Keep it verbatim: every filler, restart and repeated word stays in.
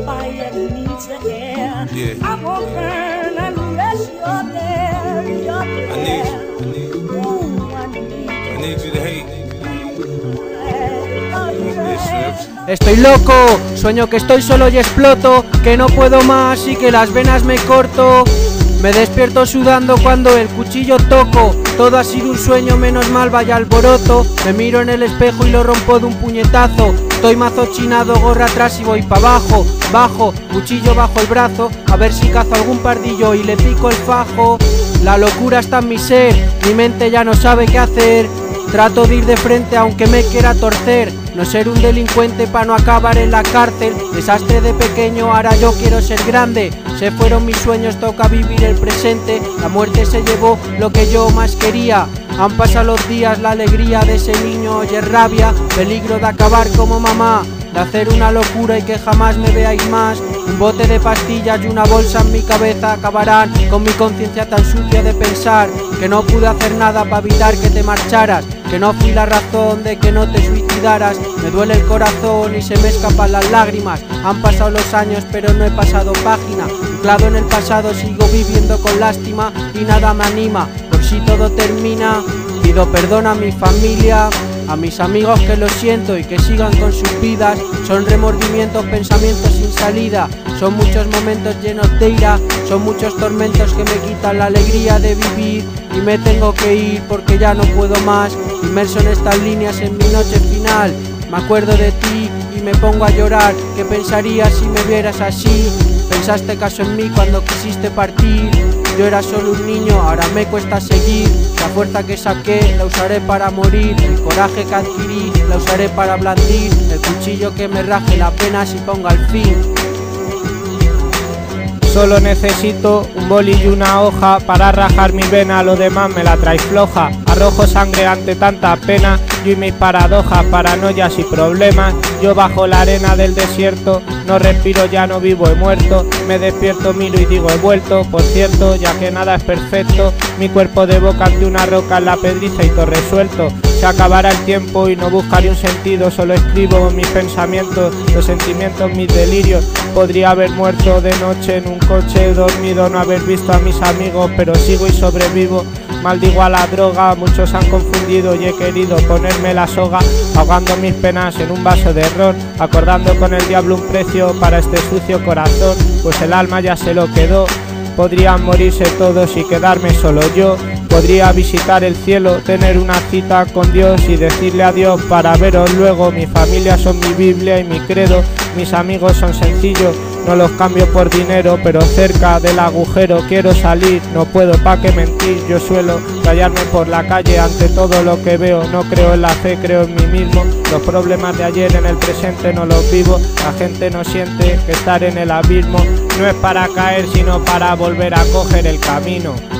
fire needs the air. Yeah. I won't burn unless you're there. You're there. I need you. I need you. Ooh, I need I need you to hate. Estoy loco, sueño que estoy solo y exploto, que no puedo más y que las venas me corto. Me despierto sudando cuando el cuchillo toco. Todo ha sido un sueño, menos mal vaya alboroto. Me miro en el espejo y lo rompo de un puñetazo. Estoy mazo chinado, gorra atrás y voy pa' abajo. Bajo, cuchillo bajo el brazo, a ver si cazo algún pardillo y le pico el fajo. La locura está en mi ser, mi mente ya no sabe qué hacer. Trato de ir de frente aunque me quiera torcer. No ser un delincuente pa' no acabar en la cárcel. Desastre de pequeño, ahora yo quiero ser grande. Se fueron mis sueños, toca vivir el presente. La muerte se llevó lo que yo más quería. Han pasado los días, la alegría de ese niño oye rabia. Peligro de acabar como mamá, de hacer una locura y que jamás me veáis más. Un bote de pastillas y una bolsa en mi cabeza acabarán con mi conciencia tan sucia de pensar que no pude hacer nada para evitar que te marcharas, que no fui la razón de que no te suicidaras. Me duele el corazón y se me escapan las lágrimas. Han pasado los años pero no he pasado página. Anclado en el pasado sigo viviendo con lástima y nada me anima. Por si todo termina, pido perdón a mi familia, a mis amigos que lo siento y que sigan con sus vidas. Son remordimientos, pensamientos sin salida. Son muchos momentos llenos de ira. Son muchos tormentos que me quitan la alegría de vivir. Y me tengo que ir porque ya no puedo más. Inmerso en estas líneas en mi noche final. Me acuerdo de ti y me pongo a llorar. ¿Qué pensarías si me vieras así? Pensaste caso en mí cuando quisiste partir. Yo era solo un niño, ahora me cuesta seguir. La fuerza que saqué la usaré para morir. El coraje que adquirí la usaré para blandir. El cuchillo que me raje las penas y ponga el fin. Solo necesito un boli y una hoja para rajar mi vena, lo demás me la traes floja. Arrojo sangre ante tanta pena, yo y mis paradojas, paranoias y problemas. Yo bajo la arena del desierto, no respiro, ya no vivo, he muerto. Me despierto, miro y digo he vuelto. Por cierto, ya que nada es perfecto, mi cuerpo de boca ante una roca en la pedriza y todo resuelto. Se acabará el tiempo y no buscaré un sentido, solo escribo mis pensamientos, los sentimientos, mis delirios. Podría haber muerto de noche en un coche dormido, no haber visto a mis amigos, pero sigo y sobrevivo. Maldigo a la droga, muchos han confundido y he querido ponerme la soga, ahogando mis penas en un vaso de ron, acordando con el diablo un precio para este sucio corazón, pues el alma ya se lo quedó. Podrían morirse todos y quedarme solo yo. Podría visitar el cielo, tener una cita con Dios y decirle adiós para veros luego. Mi familia son mi Biblia y mi credo, mis amigos son sencillos, no los cambio por dinero, pero cerca del agujero quiero salir, no puedo pa' qué mentir. Yo suelo callarme por la calle ante todo lo que veo, no creo en la fe, creo en mí mismo. Los problemas de ayer en el presente no los vivo, la gente no siente que estar en el abismo no es para caer sino para volver a coger el camino.